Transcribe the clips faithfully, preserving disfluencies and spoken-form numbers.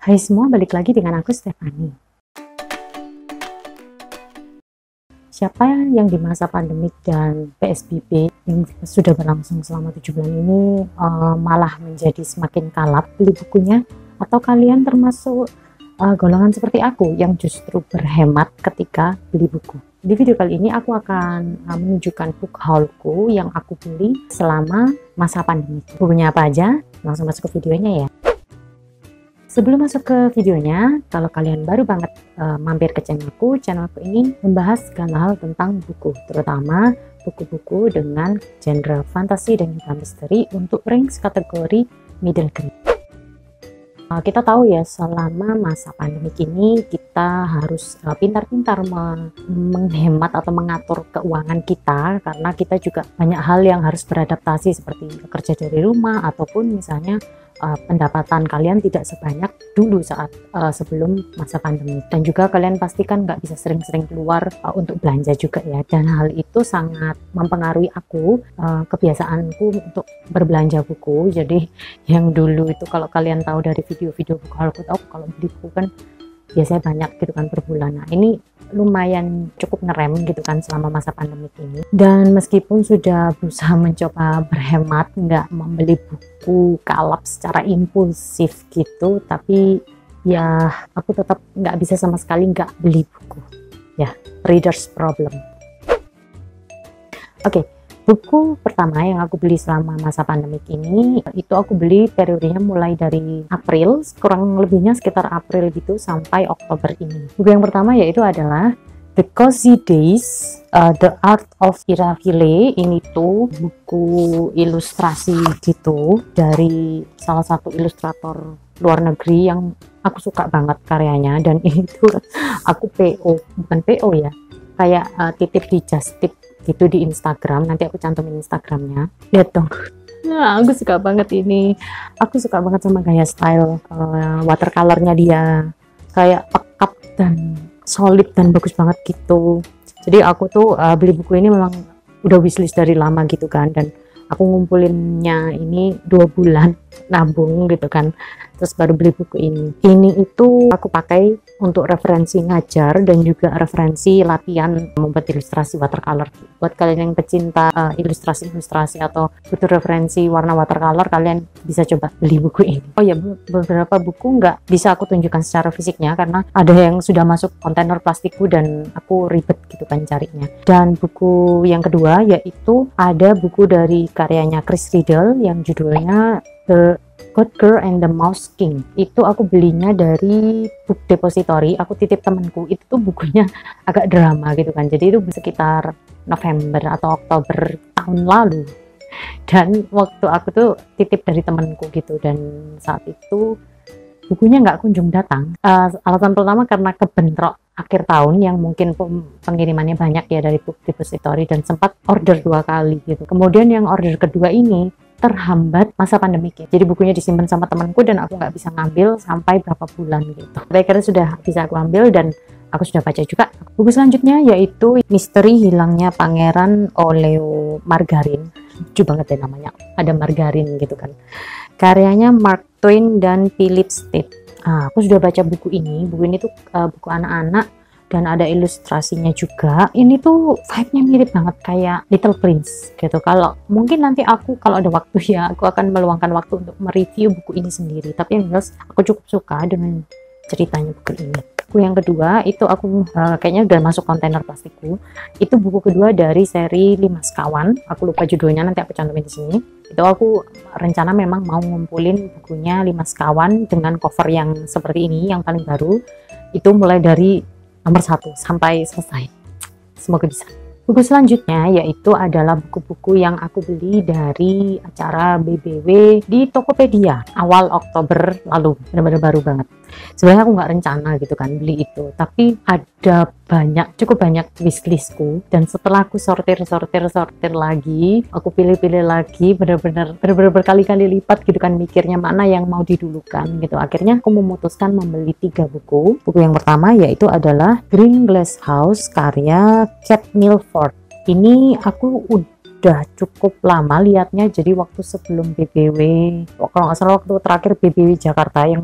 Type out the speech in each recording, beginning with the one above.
Hai semua, balik lagi dengan aku Stefani. Siapa yang di masa pandemik dan P S B B yang sudah berlangsung selama tujuh bulan ini uh, malah menjadi semakin kalap beli bukunya? Atau kalian termasuk uh, golongan seperti aku yang justru berhemat ketika beli buku? Di video kali ini aku akan uh, menunjukkan book haulku yang aku beli selama masa pandemi. Bukunya apa aja? Langsung masuk ke videonya ya. Sebelum masuk ke videonya, kalau kalian baru banget uh, mampir ke channelku, channelku ini membahas segala hal tentang buku, terutama buku-buku dengan genre fantasi dan juga misteri untuk range kategori middle grade. Uh, kita tahu ya, selama masa pandemi ini kita harus pintar-pintar uh, me menghemat atau mengatur keuangan kita, karena kita juga banyak hal yang harus beradaptasi seperti bekerja dari rumah ataupun misalnya Uh, pendapatan kalian tidak sebanyak dulu saat uh, sebelum masa pandemi, dan juga kalian pastikan nggak bisa sering-sering keluar uh, untuk belanja juga ya, dan hal itu sangat mempengaruhi aku, uh, kebiasaanku untuk berbelanja buku. Jadi yang dulu itu kalau kalian tahu dari video-video buku haul, tahu kalau beli buku kan biasanya banyak gitu kan per bulan. Nah ini lumayan cukup ngerem gitu kan selama masa pandemi ini, dan meskipun sudah berusaha mencoba berhemat, nggak membeli buku kalap secara impulsif gitu, tapi ya aku tetap nggak bisa sama sekali nggak beli buku ya, reader's problem. Oke, okay. Buku pertama yang aku beli selama masa pandemik ini, itu aku beli periodenya mulai dari April, kurang lebihnya sekitar April gitu sampai Oktober ini. Buku yang pertama yaitu adalah The Cozy Days, uh, The Art of Iraville. Ini tuh buku ilustrasi gitu dari salah satu ilustrator luar negeri yang aku suka banget karyanya, dan itu aku P O, bukan P O ya, kayak uh, titip di Just Tip gitu di Instagram. Nanti aku cantumin Instagramnya, lihat dong. Nah, aku suka banget ini, aku suka banget sama gaya style uh, watercolornya dia, kayak pekat dan solid dan bagus banget gitu. Jadi aku tuh uh, beli buku ini memang udah wishlist dari lama gitu kan, dan aku ngumpulinnya ini dua bulan nabung gitu kan, terus baru beli buku ini. Ini itu aku pakai untuk referensi ngajar dan juga referensi latihan membuat ilustrasi watercolor. Buat kalian yang pecinta ilustrasi-ilustrasi uh, atau butuh referensi warna watercolor, kalian bisa coba beli buku ini. Oh ya, beberapa buku nggak bisa aku tunjukkan secara fisiknya karena ada yang sudah masuk kontainer plastikku dan aku ribet gitu kan carinya. Dan buku yang kedua yaitu ada buku dari karyanya Chris Riddle yang judulnya The God Girl and the Mouse King. Itu aku belinya dari Book Depository, aku titip temanku. Itu tuh bukunya agak drama gitu kan, jadi itu sekitar November atau Oktober tahun lalu, dan waktu aku tuh titip dari temanku gitu, dan saat itu bukunya nggak kunjung datang. Uh, alasan pertama karena kebentrok akhir tahun yang mungkin pengirimannya banyak ya dari Book Depository, dan sempat order dua kali gitu. Kemudian yang order kedua ini terhambat masa pandemik ya, jadi bukunya disimpan sama temanku dan aku nggak bisa ngambil sampai berapa bulan gitu. Tapi akhirnya sudah bisa aku ambil dan aku sudah baca juga. Buku selanjutnya yaitu Misteri Hilangnya Pangeran Oleo Margarin. Lucu banget ya namanya, ada margarin gitu kan. Karyanya Mark Twain dan Philip Stead. Ah, aku sudah baca buku ini. Buku ini tuh uh, buku anak-anak dan ada ilustrasinya juga. Ini tuh vibe-nya mirip banget kayak Little Prince gitu. Kalau mungkin nanti aku kalau ada waktu ya, aku akan meluangkan waktu untuk mereview buku ini sendiri. Tapi yang jelas aku cukup suka dengan ceritanya buku ini. Buku yang kedua itu aku uh, kayaknya udah masuk kontainer plastikku. Itu buku kedua dari seri Lima Sekawan. Aku lupa judulnya, nanti aku cantumin di sini. Itu aku rencana memang mau ngumpulin bukunya Lima Sekawan dengan cover yang seperti ini, yang paling baru. Itu mulai dari nomor satu sampai selesai. Semoga bisa. Buku selanjutnya yaitu adalah buku-buku yang aku beli dari acara B B W di Tokopedia awal Oktober lalu, benar-benar baru banget. Sebenarnya aku nggak rencana gitu kan beli itu, tapi ada banyak, cukup banyak wishlistku, dan setelah aku sortir sortir sortir lagi, aku pilih-pilih lagi, benar-benar benar-benar berkali-kali lipat gitu kan mikirnya mana yang mau didulukan gitu. Akhirnya aku memutuskan membeli tiga buku. Buku yang pertama yaitu adalah Green Glass House karya Kate Milford. Ini aku udah udah cukup lama liatnya, jadi waktu sebelum B B W, kalau nggak salah waktu terakhir B B W Jakarta yang masih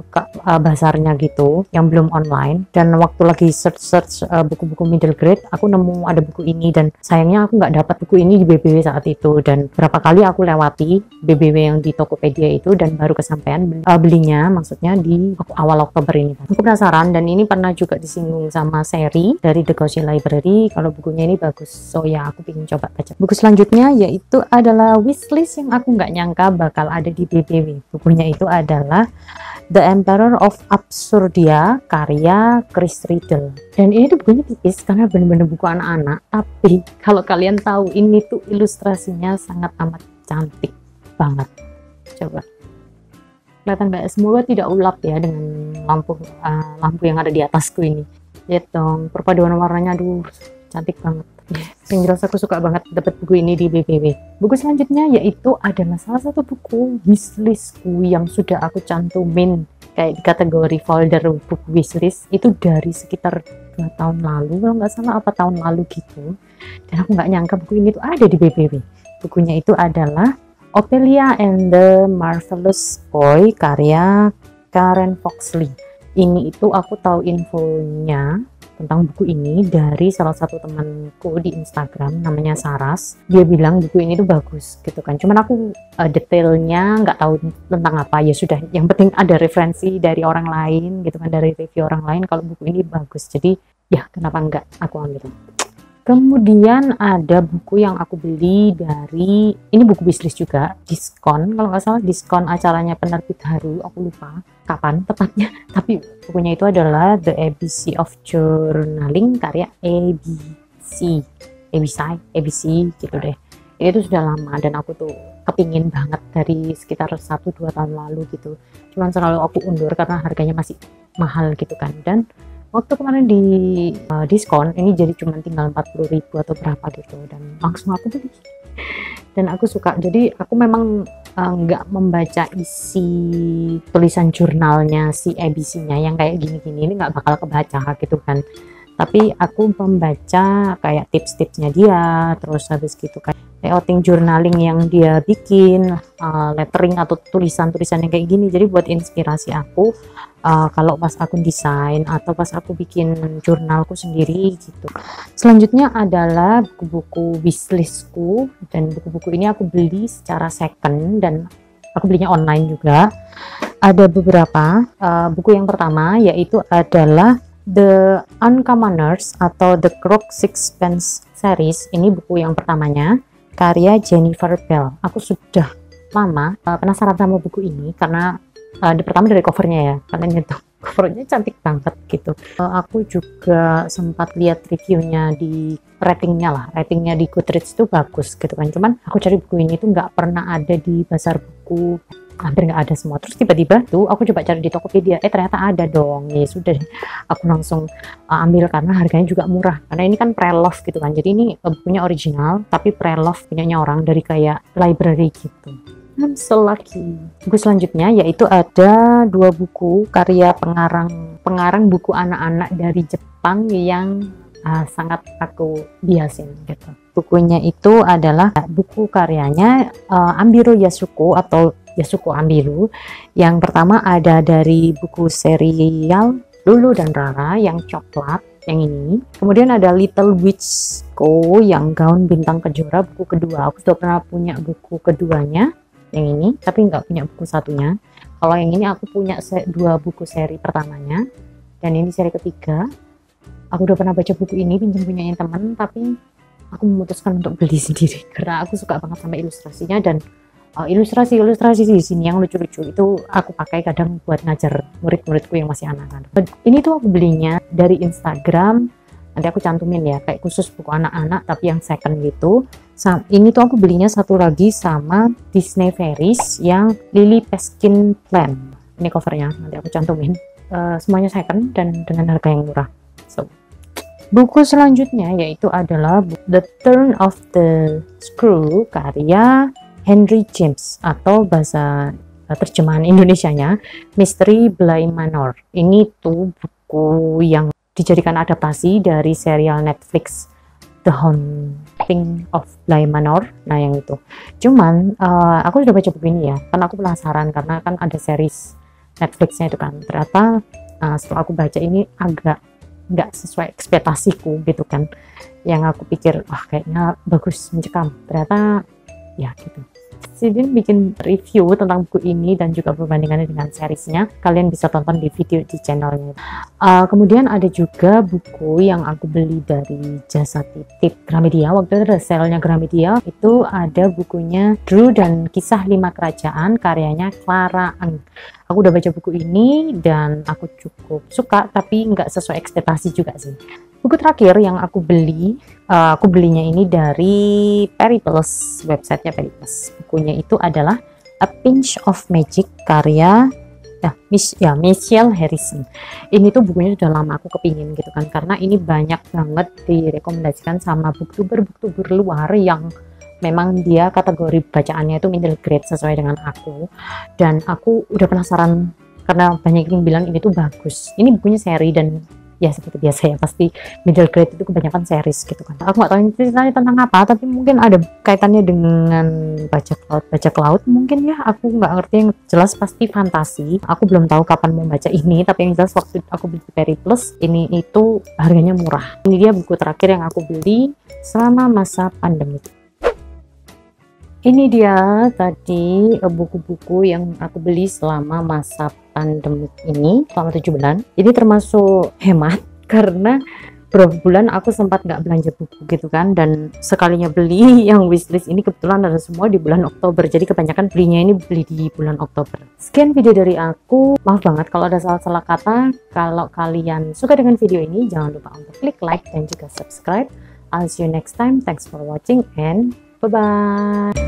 buka uh, bazarnya gitu yang belum online, dan waktu lagi search search uh, buku-buku middle grade aku nemu ada buku ini, dan sayangnya aku nggak dapat buku ini di B B W saat itu, dan berapa kali aku lewati B B W yang di Tokopedia itu dan baru kesampaian uh, belinya, maksudnya di awal Oktober ini. Aku penasaran, dan ini pernah juga disinggung sama Seri dari The Cozy Library kalau bukunya ini bagus, so ya aku pengen coba baca. Buku selanjutnya yaitu adalah wishlist yang aku nggak nyangka bakal ada di B B W. Bukunya itu adalah The Emperor of Absurdia karya Chris Riddle, dan ini tuh bukunya tipis karena bener-bener buku anak-anak, tapi kalau kalian tahu ini tuh ilustrasinya sangat amat cantik banget. Coba kelihatan nggak? Semoga tidak ulap ya dengan lampu uh, lampu yang ada di atasku ini. Lihat dong perpaduan warnanya, aduh cantik banget. Yang jelas aku suka banget dapat buku ini di B B W. Buku selanjutnya yaitu adalah salah satu buku wishlistku yang sudah aku cantumin kayak di kategori folder buku wishlist itu dari sekitar dua tahun lalu kalau nggak salah, apa tahun lalu gitu, dan aku nggak nyangka buku ini tuh ada di B B W. Bukunya itu adalah Ophelia and the Marvelous Boy karya Karen Foxley. Ini itu aku tahu infonya tentang buku ini dari salah satu temanku di Instagram namanya Saras. Dia bilang buku ini tuh bagus gitu kan, cuman aku uh, detailnya nggak tahu tentang apa, ya sudah yang penting ada referensi dari orang lain gitu kan, dari review orang lain kalau buku ini bagus, jadi ya kenapa enggak aku ambil. Kemudian ada buku yang aku beli dari, ini buku wishlist juga, diskon kalau nggak salah, diskon acaranya penerbit Haru, aku lupa kapan tepatnya, tapi bukunya itu adalah The A B C of Journaling karya A B C A B C A B C gitu deh. Ini tuh sudah lama dan aku tuh kepingin banget dari sekitar satu dua tahun lalu gitu, cuman selalu aku undur karena harganya masih mahal gitu kan, dan waktu kemarin di uh, diskon ini jadi cuma tinggal empat puluh ribu atau berapa gitu, dan langsung aku beli dan aku suka. Jadi aku memang nggak uh, membaca isi tulisan jurnalnya si A B C nya yang kayak gini-gini, ini nggak bakal kebaca gitu kan, tapi aku membaca kayak tips-tipsnya dia, terus habis gitu kayak layouting journaling yang dia bikin, uh, lettering atau tulisan-tulisan yang kayak gini, jadi buat inspirasi aku uh, kalau pas aku desain atau pas aku bikin jurnalku sendiri gitu. Selanjutnya adalah buku-buku wishlistku, dan buku-buku ini aku beli secara second dan aku belinya online juga. Ada beberapa uh, buku. Yang pertama yaitu adalah The Uncommoners atau The Crook Sixpence series. Ini buku yang pertamanya karya Jennifer Bell. Aku sudah lama uh, penasaran sama buku ini karena uh, di pertama dari covernya ya, kalian itu covernya cantik banget gitu. Uh, aku juga sempat lihat reviewnya di ratingnya lah, ratingnya di Goodreads itu bagus gitu kan. Cuman aku cari buku ini tuh nggak pernah ada di pasar buku, hampir nggak ada semua. Terus tiba-tiba tuh aku coba cari di Tokopedia, eh ternyata ada dong. Ya sudah, aku langsung uh, ambil karena harganya juga murah. Karena ini kan pre-love gitu kan. Jadi ini uh, bukunya original tapi pre-love punyanya orang dari kayak library gitu. I'm so lucky. Buku selanjutnya yaitu ada dua buku karya pengarang pengarang buku anak-anak dari Jepang yang uh, sangat aku biasin gitu. Bukunya itu adalah buku karyanya uh, Ambiro Yasuko atau Yasuko Ambiru. Yang pertama ada dari buku serial Lulu dan Rara yang coklat, yang ini. Kemudian ada Little Witch Co yang gaun bintang kejora, buku kedua. Aku sudah pernah punya buku keduanya yang ini, tapi nggak punya buku satunya. Kalau yang ini aku punya dua buku seri pertamanya, dan ini seri ketiga. Aku udah pernah baca buku ini, pinjam punyain teman, tapi aku memutuskan untuk beli sendiri karena aku suka banget sama ilustrasinya, dan ilustrasi-ilustrasi uh, di sini yang lucu-lucu itu aku pakai kadang buat ngajar murid-muridku yang masih anak-anak. Ini tuh aku belinya dari Instagram, nanti aku cantumin ya, kayak khusus buku anak-anak tapi yang second gitu. Ini tuh aku belinya satu lagi sama Disney Fairies yang Lily Peskin Plan. Ini covernya, nanti aku cantumin. Uh, semuanya second dan dengan harga yang murah. So, buku selanjutnya yaitu adalah The Turn of the Screw karya Henry James, atau bahasa terjemahan Indonesianya Misteri Bly Manor. Ini tuh buku yang dijadikan adaptasi dari serial Netflix The Haunting of Bly Manor. Nah yang itu. Cuman uh, aku sudah baca buku ini ya, karena aku penasaran karena kan ada series Netflixnya itu kan. Ternyata uh, setelah aku baca ini agak nggak sesuai ekspektasiku gitu kan, yang aku pikir wah kayaknya bagus, mencekam, ternyata ya gitu. Jadi bikin review tentang buku ini dan juga perbandingannya dengan seriesnya, kalian bisa tonton di video di channelnya. Uh, kemudian ada juga buku yang aku beli dari jasa titip Gramedia. Waktu itu ada sale-nya Gramedia, itu ada bukunya Drew dan Kisah Lima Kerajaan karyanya Clara Eng. Aku udah baca buku ini dan aku cukup suka, tapi nggak sesuai ekspektasi juga sih. Buku terakhir yang aku beli, uh, aku belinya ini dari Periplus, websitenya Periplus. Bukunya itu adalah A Pinch of Magic karya ya, Miss, ya Michelle Harrison. Ini tuh bukunya udah lama aku kepingin gitu kan, karena ini banyak banget direkomendasikan sama booktuber-booktuber luar yang memang dia kategori bacaannya itu middle grade sesuai dengan aku, dan aku udah penasaran karena banyak yang bilang ini tuh bagus. Ini bukunya seri dan ya seperti biasa ya, pasti middle grade itu kebanyakan series gitu kan. Aku nggak tahu ini ceritanya tentang apa, tapi mungkin ada kaitannya dengan bajak laut bajak laut mungkin ya, aku nggak ngerti. Yang jelas pasti fantasi. Aku belum tahu kapan mau baca ini, tapi yang jelas waktu aku beli Periplus ini itu harganya murah. Ini dia buku terakhir yang aku beli selama masa pandemi. Ini dia tadi buku-buku yang aku beli selama masa pandemik ini, selama tujuh bulan. Ini termasuk hemat karena beberapa bulan aku sempat nggak belanja buku gitu kan, dan sekalinya beli yang wishlist ini kebetulan ada semua di bulan Oktober, jadi kebanyakan belinya ini beli di bulan Oktober. Sekian video dari aku, maaf banget kalau ada salah-salah kata. Kalau kalian suka dengan video ini, jangan lupa untuk klik like dan juga subscribe. I'll see you next time. Thanks for watching and bye-bye.